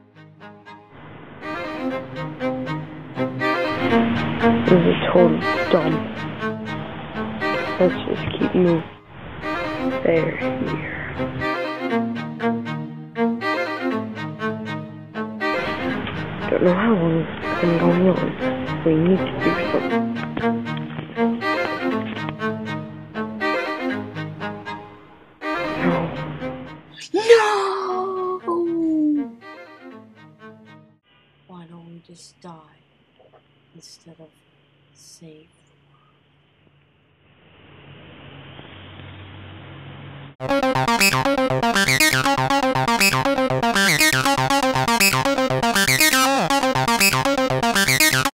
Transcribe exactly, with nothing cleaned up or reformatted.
This is totally dumb. Let's just keep moving. There, here. Don't know how long this has been going on. We need to do something. No. No! Why don't we just die instead of save?